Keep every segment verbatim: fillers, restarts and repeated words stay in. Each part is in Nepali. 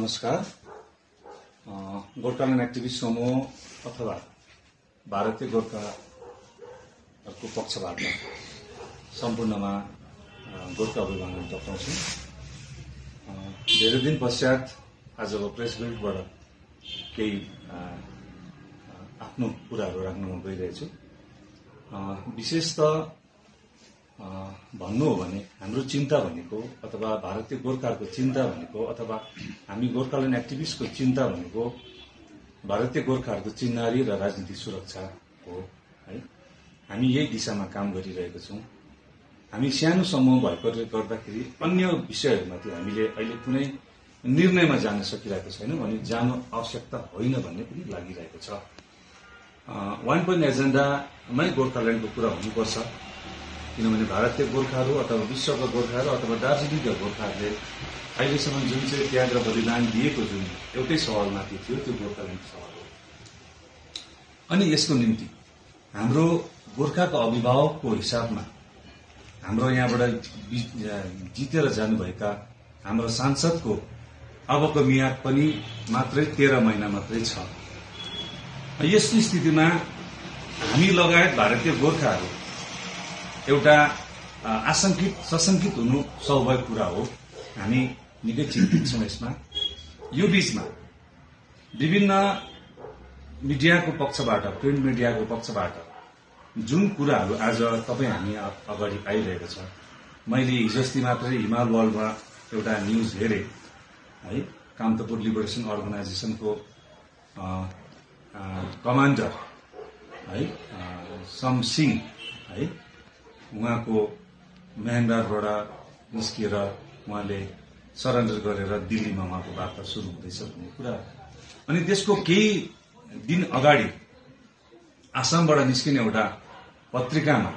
नमस्कार। गोर्खाल्यान्ड एक्टिभिस्ट समूह अथवा भारतीय गोर्खाहरूको पक्षबाट सम्पूर्णमा गोर्खा अभिवादन टक्राउँछु। धेरै दिन पश्चात आजको प्रेस ब्रिफबाट केही आफ्नो कुराहरू राख्न म गइरहेछु। विशेष त भन्नु हो भने हाम्रो चिन्ता भनेको अथवा भारतीय गोर्खाहरूको चिन्ता भनेको अथवा हामी गोर्खाल्यान्ड एक्टिभिस्टको चिन्ता भनेको भारतीय गोर्खाहरूको चिन्हारी र राजनीतिक सुरक्षा हो है। हामी यही दिशामा काम गरिरहेका छौं। हामी सानो समूह भएकोले गर्दाखेरि अन्य विषयहरूमाथि हामीले अहिले कुनै निर्णयमा जान सकिरहेको छैनौं अनि जानु आवश्यकता होइन भन्ने पनि लागिरहेको छ। वान पोइन्ट एजेन्डामै गोर्खाल्यान्डको कुरा हुनुपर्छ, किनभने भारतीय गोर्खाहरू अथवा विश्वका गोर्खाहरू अथवा दार्जिलिङका गोर्खाहरूले अहिलेसम्म जुन चाहिँ त्याग र बलिदान दिएको जुन एउटै सवालमाथि थियो त्यो गोर्खाल्यान्डको सवाल हो। अनि यसको निम्ति हाम्रो गोर्खाको अभिभावकको हिसाबमा हाम्रो यहाँबाट जितेर जानुभएका हाम्रो सांसदको अबको मियाद पनि मात्रै तेह्र महिना मात्रै छ। यस्तो स्थितिमा हामी लगायत भारतीय गोर्खाहरू एउटा आशंकित सशंकित हुनु स्वाभाविक कुरा हो। हामी निकै चिन्तित छौं यसमा। यो बीचमा विभिन्न मिडियाको पक्षबाट, प्रिन्ट मिडियाको पक्षबाट जुन कुराहरू आज तपाईँ हामी अगाडि आइरहेको छ, मैले हिजोस्ति मात्रै हिमाल वर्ल्डमा एउटा न्यूज हेरेँ है। कामतापुर लिबरेसन अर्गनाइजेसनको कमान्डर है सम सिंह है, उहाँको म्यानमारबाट निस्किएर उहाँले सरेन्डर गरेर दिल्लीमा उहाँको वार्ता सुरु हुँदैछ भन्ने कुरा। अनि त्यसको केही दिन अगाडि आसामबाट निस्किने एउटा पत्रिकामा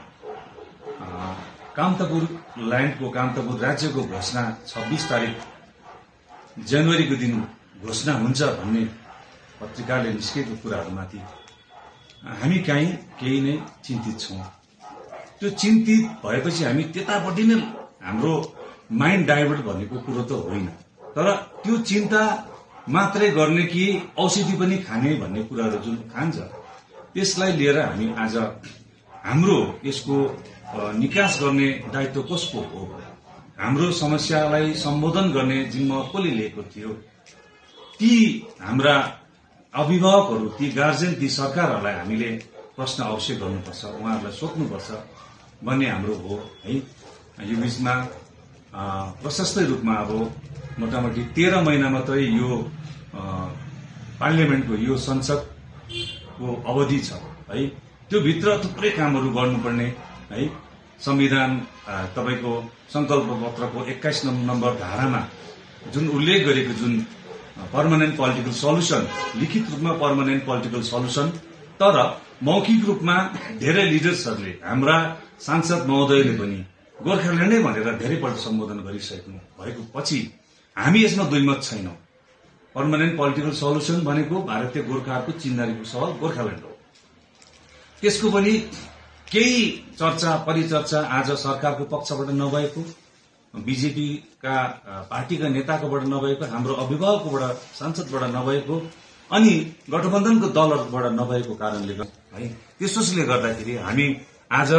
कामतापुर ल्यान्डको कामतापुर राज्यको घोषणा छब्बीस तारिक जनवरीको दिन घोषणा हुन्छ भन्ने पत्रिकाले निस्केको कुराहरूमाथि हामी काहीँ केही नै चिन्तित छौं। त्यो चिन्तित भएपछि हामी त्यतापट्टि नै हाम्रो माइन्ड डाइभर्ट भनेको कुरो त होइन, तर त्यो चिन्ता मात्रै गर्ने कि औषधि पनि खाने भन्ने कुराहरू जुन खान्छ त्यसलाई लिएर हामी आज हाम्रो यसको निकास गर्ने दायित्व कसको हो, हाम्रो समस्यालाई सम्बोधन गर्ने जिम्मा कसले लिएको थियो, ती हाम्रा अभिभावकहरू, ती गार्जियन, ती सरकारहरूलाई हामीले प्रश्न अवश्य गर्नुपर्छ, उहाँहरूलाई सोध्नुपर्छ भन्ने हाम्रो हो है। यो बीचमा प्रशस्तै रूपमा अब मोटामोटी तेह्र महिना मात्रै यो पार्लियामेन्टको यो संसदको अवधि छ है। त्यो भित्र थुप्रै कामहरू गर्नुपर्ने है। संविधान तपाईको संकल्प पत्रको एक्काइस नम्बर धारामा जुन उल्लेख गरेको जुन पर्मानेन्ट पोलिटिकल सल्युसन, लिखित रूपमा पर्मानेन्ट पोलिटिकल सल्युसन, तर मौखिक रूपमा धेरै लिडर्सहरूले, हाम्रा सांसद महोदयले पनि गोर्खाल्यान्डै भनेर धेरैपल्ट सम्बोधन गरिसक्नु भएको पछि हामी यसमा दुईमत छैनौं। पर्मानेन्ट पोलिटिकल सल्युसन भनेको भारतीय गोर्खाहरूको चिन्हारीको सवाल गोर्खाल्यान्ड हो। त्यसको पनि केही चर्चा परिचर्चा आज सरकारको पक्षबाट नभएको, बीजेपीका पार्टीका नेताकोबाट नभएको, हाम्रो अभिभावककोबाट, सांसदबाट नभएको, अनि गठबन्धनको दलहरूबाट नभएको कारणले है, त्यसोले गर्दाखेरि हामी आज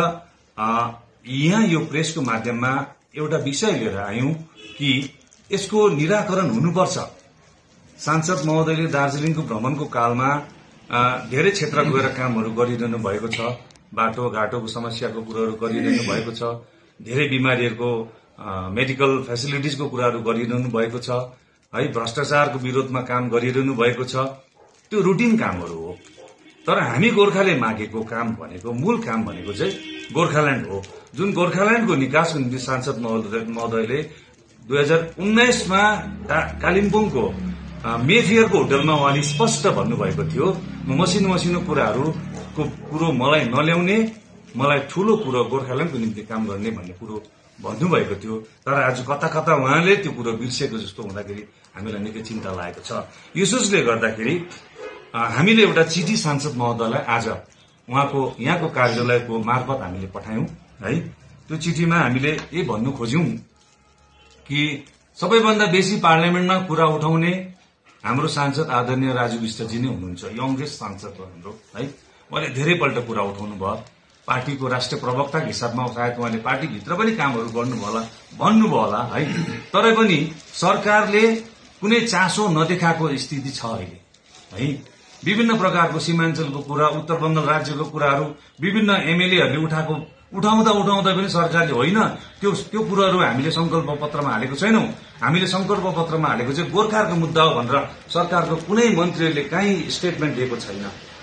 यहाँ यो प्रेसको माध्यममा एउटा विषय लिएर आयौं कि यसको निराकरण हुनुपर्छ। सांसद महोदयले दार्जिलिङको भ्रमणको कालमा धेरै क्षेत्र गएर कामहरू गरिरहनु भएको छ, बाटो घाटोको समस्याको कुराहरू गरिरहनु भएको छ, धेरै बिमारीहरूको मेडिकल फेसिलिटिजको कुराहरू गरिरहनु भएको छ है, भ्रष्टाचारको विरोधमा काम गरिरहनु भएको छ। त्यो रुटिन कामहरू हो, तर हामी गोर्खाले मागेको काम भनेको, मूल काम भनेको चाहिँ गोर्खाल्यान्ड हो, जुन गोर्खाल्यान्डको निकासको निम्ति सांसद महोदयले दुई हजार उन्नाइसमा कालिम्पोङको मेफियरको होटलमा उहाँले स्पष्ट भन्नुभएको थियो, मसिनो मसिनो कुराहरूको कुरो मलाई नल्याउने, मलाई ठूलो कुरो गोर्खाल्यान्डको निम्ति काम गर्ने भन्ने कुरो भन्नुभएको थियो। तर आज कता कता उहाँले त्यो कुरो बिर्सेको जस्तो हुँदाखेरि हामीलाई निकै चिन्ता लागेको छ। यसोस्ले गर्दाखेरि हामीले एउटा चिठी सांसद महोदयलाई आज उहाँको यहाँको कार्यालयको मार्फत हामीले पठायौं है। त्यो चिठीमा हामीले यही भन्नु खोज्यौं कि सबैभन्दा बेसी पार्लियामेन्टमा कुरा उठाउने हाम्रो सांसद आदरणीय राजु विष्टजी नै हुनुहुन्छ, यङ्गेस्ट सांसद हो हाम्रो है। उहाँले धेरैपल्ट कुरा उठाउनु भयो, पार्टीको राष्ट्रिय प्रवक्ताको हिसाबमा सायद उहाँले पार्टीभित्र पनि कामहरू गर्नुभयो होला, भन्नुभयो होला है। तरै पनि सरकारले कुनै चासो नदेखाएको स्थिति छ अहिले है। विभिन्न प्रकारको सीमाञ्चलको कुरा, उत्तर बंगाल राज्यको कुराहरू विभिन्न एमएलएहरूले उठाएको उठाउँदा उठाउँदा पनि सरकारले होइन त्यो त्यो कुराहरू हामीले संकल्प पत्रमा हालेको छैनौं, हामीले संकल्प पत्रमा हालेको चाहिँ गोर्खाहरूको मुद्दा हो भनेर सरकारको कुनै मन्त्रीले कहीँ स्टेटमेन्ट दिएको छैन।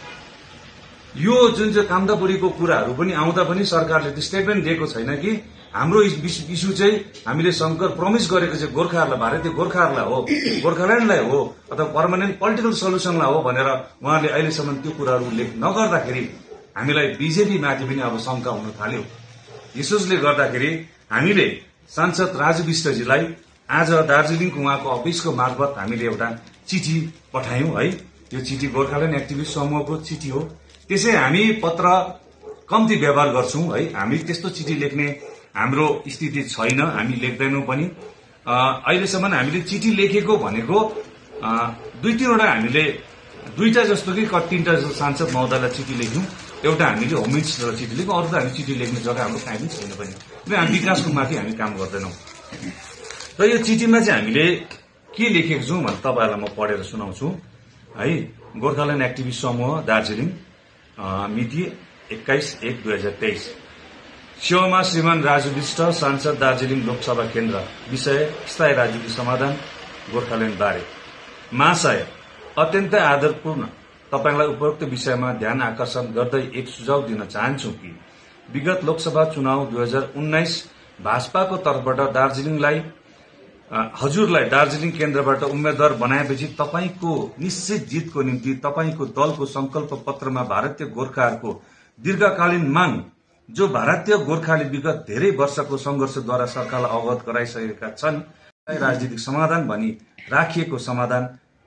यो जुन चाहिँ कामदापुरीको कुराहरू पनि आउँदा पनि सरकारले त्यो स्टेटमेन्ट दिएको छैन कि हाम्रो इस्यु चाहिँ हामीले शंकर प्रमिस गरेको चाहिँ गोर्खाहरूलाई, भारतीय गोर्खाहरूलाई हो, गोर्खाल्यान्डलाई हो अथवा पर्मानेन्ट पोलिटिकल सल्युसनलाई हो भनेर उहाँले अहिलेसम्म त्यो कुराहरू उल्लेख नगर्दाखेरि हामीलाई बीजेपी माथि पनि अब शंका हुन थाल्यो। यसोसले गर्दाखेरि हामीले सांसद राजु विष्टजीलाई आज दार्जीलिङको उहाँको अफिसको मार्फत हामीले एउटा चिठी पठायौं है। यो चिठी गोर्खाल्यान्ड एक्टिभिस्ट समूहको चिठी हो। त्यसै हामी पत्र कम्ती व्यवहार गर्छौं है। हामी त्यस्तो चिठी लेख्ने हाम्रो स्थिति छैन, हामी लेख्दैनौं पनि। अहिलेसम्म हामीले चिठी लेखेको भनेको दुई तीनवटा हामीले दुईटा जस्तो कि तीनटा जस्तो सांसद महोदयलाई चिठी लेख्यौं। एउटा हामीले होम मिनिस्टरलाई चिठी लेख्यौं, अरू त हामी चिठी लेख्ने जग्गा हाम्रो कहीँ पनि छैन पनि। हामी विकासको माथि हामी काम गर्दैनौं। र यो चिठीमा चाहिँ हामीले के लेखेको छौं भने तपाईहरुलाई म पढेर सुनाउँछु है। गोर्खाल्यान्ड एक्टिभिस्ट समूह दार्जीलिङ, मिति एक्काइस एक दुई हजार तेइस। सेवामा श्रीमान राजु विष्ट, सांसद दार्जीलिङ लोकसभा केन्द्र। विषय स्थायी राजनीतिक समाधान गोर्खाल्यान्ड बारे। महाशय, अत्यन्तै आदरपूर्ण तपाईलाई उपरोक्त विषयमा ध्यान आकर्षण गर्दै एक सुझाव दिन चाहन्छु कि विगत लोकसभा चुनाव दुई हजार उन्नाइस भाजपाको तर्फबाट दार्जीलिङलाई हजुरलाई दार्जीलिङ केन्द्रबाट उम्मेद्वार बनाएपछि तपाईको निश्चित जितको निम्ति तपाईको दलको संकल्प पत्रमा भारतीय गोर्खाहरूको दीर्घकालीन माग, जो भारतीय गोर्खाले विगत धेरै वर्षको संघर्षद्वारा सरकारलाई अवगत गराइसकेका छन्, राजनीतिक समाधान भनी राखिएको समाधान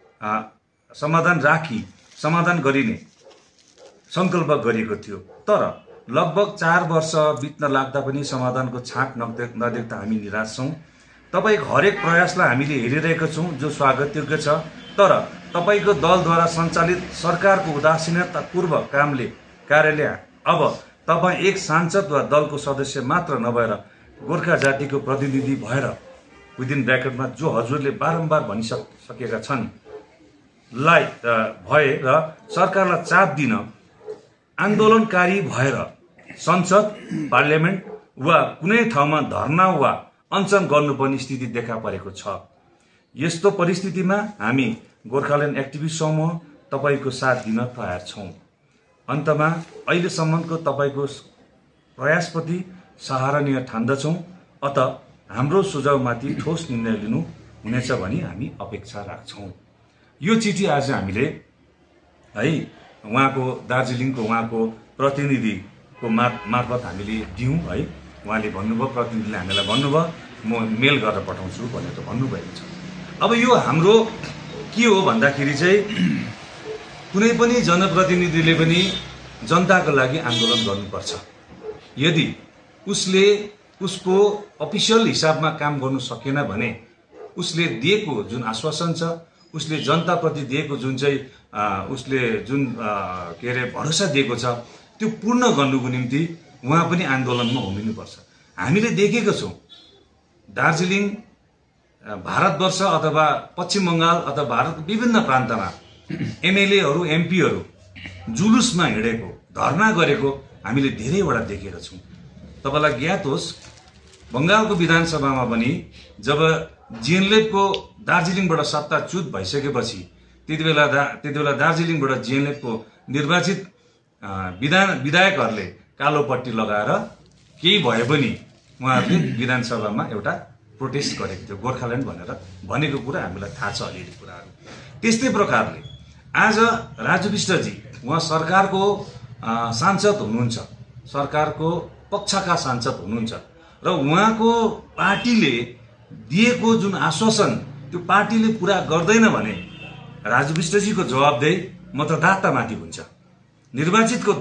समाधान राखी समाधान गरिने संकल्प गरिएको थियो। तर लगभग चार वर्ष बित्न लाग्दा पनि समाधानको छाक नदेख्दा हामी निराश छौं। तपाईको हरेक प्रयासलाई हामीले हेरिरहेका छौं, जो स्वागतयोग्य छ। तर तपाईको दलद्वारा सञ्चालित सरकारको उदासीनतापूर्व कामले कार्यले अब तपाई एक सांसद वा दलको सदस्य मात्र नभएर गोर्खा जातिको प्रतिनिधि भएर विदिन ब्र्याकेटमा जो हजुरले बारम्बार भनिसकेका छन् लाई भए र सरकारलाई चाप दिन आन्दोलनकारी भएर संसद, पार्लियामेन्ट वा कुनै ठाउँमा धरना वा अनशन गर्नुपर्ने स्थिति देखा परेको छ। यस्तो परिस्थितिमा हामी गोर्खाल्यान्ड एक्टिभिस्ट समूह तपाईको साथ दिन तयार छौं। अन्तमा अहिलेसम्मको तपाईको प्रयासप्रति सराहनीय ठान्दछौं। अत हाम्रो सुझावमाथि ठोस निर्णय लिनु हुनेछ भनी हामी अपेक्षा राख्छौं। यो चिठी आज हामीले है उहाँको दार्जीलिङको उहाँको प्रतिनिधिको मार्फत हामीले दियौं है। उहाँले भन्नुभयो, प्रतिनिधिले हामीलाई भन्नुभयो म मेल गरेर पठाउँछु भनेर भन्नुभएको छ। अब यो हाम्रो के हो भन्दाखेरि चाहिँ कुनै पनि जनप्रतिनिधिले पनि जनताको लागि आन्दोलन गर्नुपर्छ। यदि उसले उसको अफिसियल हिसाबमा काम गर्नु सकेन भने उसले दिएको जुन आश्वासन छ, उसले जनताप्रति दिएको जुन चाहिँ उसले जुन के अरे भरोसा दिएको छ, त्यो पूर्ण गर्नुको निम्ति उहाँ पनि आन्दोलनमा होमिनुपर्छ। हामीले देखेका छौं दार्जीलिङ, भारतवर्ष अथवा पश्चिम बंगाल अथवा भारतको विभिन्न प्रान्तमा एमएलएहरू, एमपीहरू जुलुसमा हिँडेको, धरना गरेको हामीले धेरैवटा देखेका छौं। तपाईलाई ज्ञात होस्, बंगालको विधानसभामा पनि जब जीएनएलएफको दार्जीलिङबाट सत्ताच्युत भइसकेपछि त्यति बेला त्यति बेला दार्जीलिङबाट जीएनएलएफको निर्वाचित विधान विधायकहरूले कालो पट्टी लगाएर केही भए पनि उहाँहरूले विधानसभामा एउटा प्रोटेस्ट गरेको थियो गोर्खाल्यान्ड भनेर भनेको कुरा हामीलाई थाहा छ अलिअलि कुराहरू। त्यस्तै प्रकारले आज राजु विष्टजी उहाँ सरकारको सांसद हुनुहुन्छ, सरकारको पक्षका सांसद हुनुहुन्छ र उहाँको पार्टीले दिएको जुन आश्वासन त्यो पार्टीले पूरा गर्दैन भने राजु विष्टजीको जवाबदेही मतदातामाथि हुन्छ। निर्वाचितको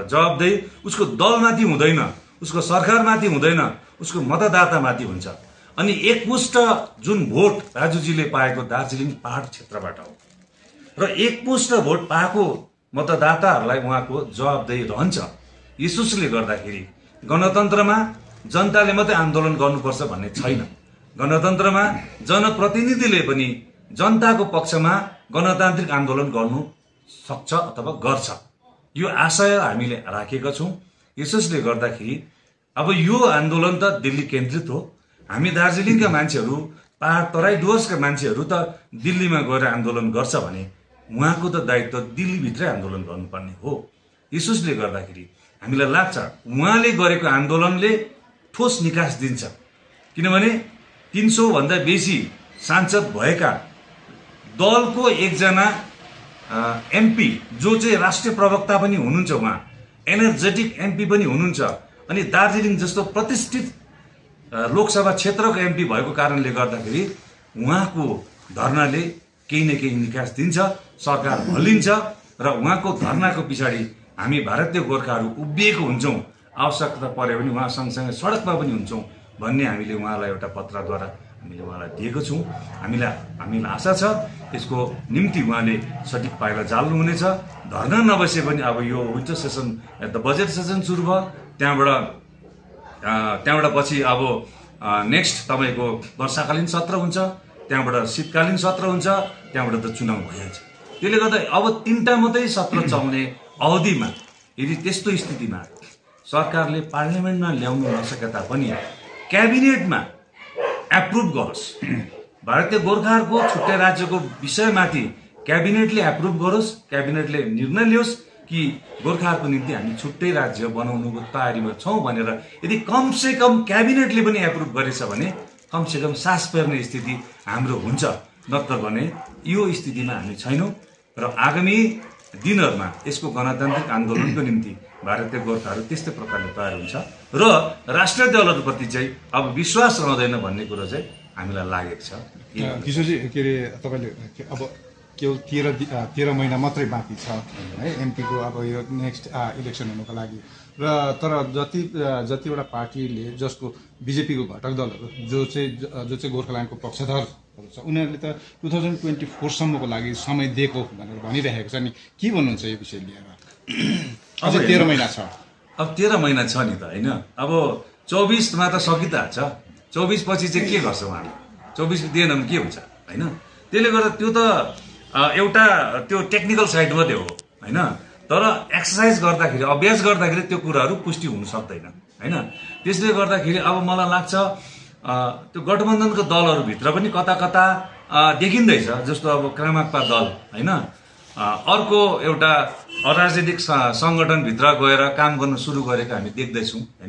जवाबदेही उसको दलमाथि हुँदैन, उसको सरकारमाथि हुँदैन, उसको मतदातामाथि हुन्छ। अनि एकमुष्ट जुन भोट राजुजीले पाएको दार्जिलिङ पहाड क्षेत्रबाट हो र एकमुष्ट भोट पाएको मतदाताहरूलाई उहाँको जवाबदेही रहन्छ। यसोस्ले गर्दाखेरि गणतन्त्रमा जनताले मात्रै आन्दोलन गर्नुपर्छ भन्ने छैन। गणतन्त्रमा जनप्रतिनिधिले पनि जनताको पक्षमा गणतान्त्रिक आन्दोलन गर्नु सक्छ अथवा गर्छ। यो आशय हामीले राखेका छौँ। यसोस्ले गर्दाखेरि अब यो आन्दोलन त दिल्ली केन्द्रित हो। हामी दार्जिलिङका मान्छेहरू, पहाड तराई डुवर्सका मान्छेहरू त दिल्लीमा गएर आन्दोलन गर्छ भने उहाँको त दायित्व दिल्लीभित्रै आन्दोलन गर्नुपर्ने हो। यसोस्ले गर्दाखेरि हामीलाई लाग्छ उहाँले गरेको आन्दोलनले ठोस निकास दिन्छ। किनभने तीन सौ भन्दा बेसी सांसद भएका दलको एकजना एमपी जो चाहिँ राष्ट्रिय प्रवक्ता पनि हुनुहुन्छ, उहाँ एनर्जेटिक एमपी पनि हुनुहुन्छ अनि दार्जिलिङ जस्तो प्रतिष्ठित लोकसभा क्षेत्रको एमपी भएको कारणले गर्दाखेरि उहाँको धरनाले केही न केही निकास दिन्छ, सरकार हल्लिन्छ र उहाँको धरनाको पछाडि हामी भारतीय गोर्खाहरू उभिएको हुन्छौँ। आवश्यकता परे पनि उहाँ सँगसँगै सडकमा पनि हुन्छौँ भन्ने हामीले उहाँलाई एउटा पत्रद्वारा हामीले उहाँलाई दिएको छौँ। हामीलाई हामीलाई आशा छ यसको निम्ति उहाँले सठिक पाइला चाल्नुहुनेछ। धरना नबसे पनि अब यो winter session the budget session सुरु भयो, त्यहाँबाट त्यहाँबाट पछि अब नेक्स्ट तपाईँको वर्षाकालीन सत्र हुन्छ, त्यहाँबाट शीतकालीन सत्र हुन्छ, त्यहाँबाट त चुनाव भइहाल्छ। त्यसले गर्दा अब तिनवटा मात्रै सत्र चल्ने अवधिमा यदि त्यस्तो स्थितिमा सरकारले पार्लियामेन्टमा ल्याउनु नसके तापनि क्याबिनेटमा एप्रुभ गरोस्, भारतीय गोर्खाहरूको छुट्टै राज्यको विषयमाथि क्याबिनेटले एप्रुभ गरोस्, क्याबिनेटले निर्णय लियोस् कि गोर्खाहरूको निम्ति हामी छुट्टै राज्य बनाउनुको तयारीमा छौँ भनेर यदि कमसे कम क्याबिनेटले पनि एप्रुभ गरेछ भने कमसे कम सास फेर्ने स्थिति हाम्रो हुन्छ। नत्र भने यो स्थितिमा हामी छैनौँ र आगामी दिनहरूमा यसको गणतान्त्रिक आन्दोलनको निम्ति भारतीय गोर्खाहरू त्यस्तै प्रकारले तयार हुन्छ र राष्ट्रिय दलहरूप्रति चाहिँ अब विश्वास रहँदैन भन्ने कुरो चाहिँ हामीलाई लागेको छ। किशोरजी, के अरे तपाईँले अब केवल तेह्र तेह्र महिना मात्रै बाँकी छ है एमपीको अब यो नेक्स्ट इलेक्सन हुनुको लागि र तर जति जतिवटा पार्टीले जसको बिजेपीको घटक दलहरू जो चाहिँ जो चाहिँ गोर्खाल्यान्डको पक्षधरहरू छ उनीहरूले त टु थाउजन्ड ट्वेन्टी फोरसम्मको लागि समय दिएको भनेर भनिरहेको छ नि, के भन्नुहुन्छ यो विषय लिएर? अझै तेह्र महिना छ। अब तेह्र महिना छ नि त होइन। अब चौबिसमा त सकिहाल्छ, चौबिस पछि चाहिँ के गर्छ उहाँले? चौबिस दिएन भने के हुन्छ होइन? त्यसले गर्दा त्यो त एउटा त्यो टेक्निकल साइड मात्रै हो होइन। तर एक्सर्साइज गर्दाखेरि, अभ्यास गर्दाखेरि त्यो कुराहरू पुष्टि हुन सक्दैन होइन। त्यसले गर्दाखेरि अब मलाई लाग्छ त्यो गठबन्धनको दलहरूभित्र पनि कता कता देखिँदैछ, जस्तो अब क्रामाक्पा दल होइन, अर्को एउटा अराजनीतिक सङ्गठनभित्र गएर काम गर्न सुरु गरेको हामी देख्दैछौँ होइन।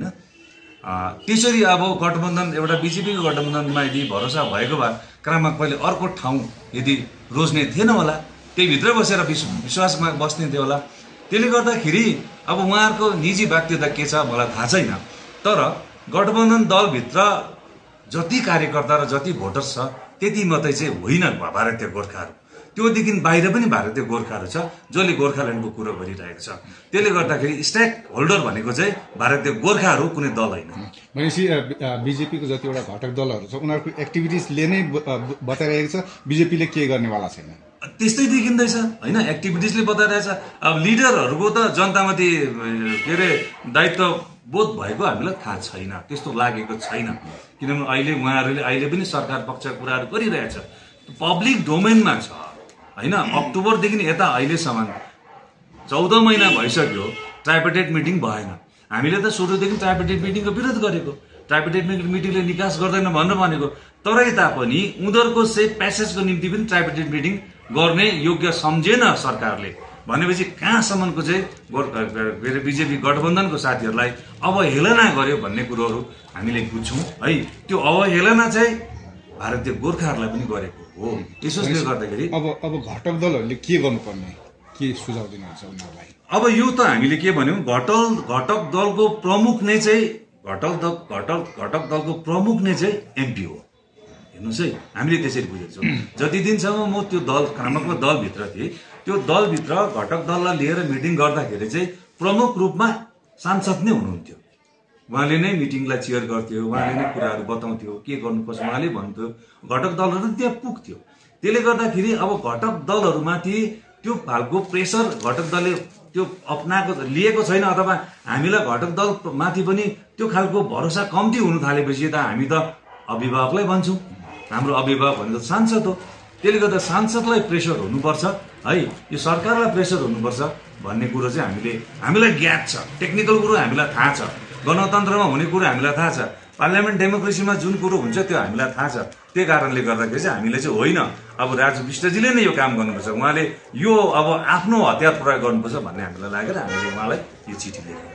त्यसरी अब गठबन्धन एउटा बिजेपीको गठबन्धनमा यदि भरोसा भएको भए क्रामाक्पाले अर्को ठाउँ यदि रोज्ने थिएन होला, त्यही भित्र बसेर विश्वासमा बस्ने थियो होला। त्यसले गर्दाखेरि अब उहाँहरूको निजी व्यक्तित्व के छ मलाई थाहा छैन, तर गठबन्धन दलभित्र जति कार्यकर्ता र जति भोटर्स छ त्यति मात्रै चाहिँ होइन भारतीय गोर्खाहरू, त्योदेखि बाहिर पनि भारतीय गोर्खाहरू छ जसले गोर्खाल्यान्डको कुरो गरिरहेको छ। त्यसले गर्दाखेरि स्टेक होल्डर भनेको चाहिँ भारतीय गोर्खाहरू, कुनै दल होइन। भनेपछि बिजेपीको जतिवटा घटक दलहरू छ उनीहरूको एक्टिभिटिजले नै बताइरहेको छ बिजेपीले के गर्नेवाला छैन, त्यस्तै देखिँदैछ होइन। एक्टिभिटिजले बताइरहेछ। अब लिडरहरूको त जनतामाथि के अरे दायित्व बोध भएको हामीलाई थाहा छैन, त्यस्तो लागेको छैन। किनभने अहिले उहाँहरूले अहिले पनि सरकार पक्षको कुराहरू गरिरहेछ, पब्लिक डोमेनमा छ होइन। अक्टोबरदेखि यता अहिलेसम्म चौध महिना भइसक्यो, ट्राइपेटेड मिटिङ भएन। हामीले त सुरुदेखि ट्राइपेटेड मिटिङको विरोध गरेको, ट्राइपेटेड मिटिङले निकास गर्दैन भनेर भनेको, तरै तापनि उनीहरूको सेफ प्यासेजको निम्ति पनि ट्राइपेटेड मिटिङ गर्ने योग्य सम्झेन सरकारले। भनेपछि कहाँसम्मको चाहिँ गोर्खा के अरे बिजेपी गठबन्धनको साथीहरूलाई अवहेलना गर्यो भन्ने कुरोहरू हामीले बुझ्छौँ है। त्यो अवहेलना चाहिँ भारतीय गोर्खाहरूलाई पनि गरेको हो। यसोस्ले गर्दाखेरि अब अब घटक दलहरूले के गर्नुपर्ने, के सुझाव दिनुहुन्छ उनीहरूलाई? अब यो त हामीले के भन्यौँ, घटल घटक दलको प्रमुख नै चाहिँ घटक दल घटक घटक दलको प्रमुख नै चाहिँ एमपी हो। हेर्नुहोस् है, हामीले त्यसरी बुझेको छौँ। जति दिनसम्म म त्यो दल क्रामकमा दलभित्र थिएँ, त्यो दलभित्र घटक दललाई लिएर मिटिङ गर्दाखेरि चाहिँ प्रमुख रूपमा सांसद नै हुनुहुन्थ्यो उहाँले नै मिटिङलाई चेयर गर्थ्यो, उहाँले नै कुराहरू बताउँथ्यो, के गर्नुपर्छ उहाँले भन्थ्यो। घटक दलहरू त्यहाँ पुग्थ्यो। त्यसले गर्दाखेरि अब घटक दलहरूमाथि त्यो खालको प्रेसर घटक दलले त्यो अपनाएको लिएको छैन, अथवा हामीलाई घटक दलमाथि पनि त्यो खालको भरोसा कम्ती हुन थालेपछि त हामी त अभिभावकलाई भन्छौँ, हाम्रो अभिभावक भनेको सांसद हो। त्यसले गर्दा सांसदलाई प्रेसर हुनुपर्छ है, यो सरकारलाई प्रेसर हुनुपर्छ भन्ने कुरो चाहिँ हामीले हामीलाई ज्ञात छ। टेक्निकल कुरो हामीलाई थाहा छ, गणतन्त्रमा हुने कुरो हामीलाई थाहा छ, पार्लियामेन्ट डेमोक्रेसीमा जुन कुरो हुन्छ त्यो हामीलाई थाहा छ। त्यही कारणले गर्दाखेरि चाहिँ हामीले चाहिँ होइन अब राजु विष्टजीले नै यो काम गर्नुपर्छ, उहाँले यो अब आफ्नो हतियार प्रयोग गर्नुपर्छ भन्ने हामीलाई लागेर हामीले उहाँलाई यो चिठी लेख्यौँ।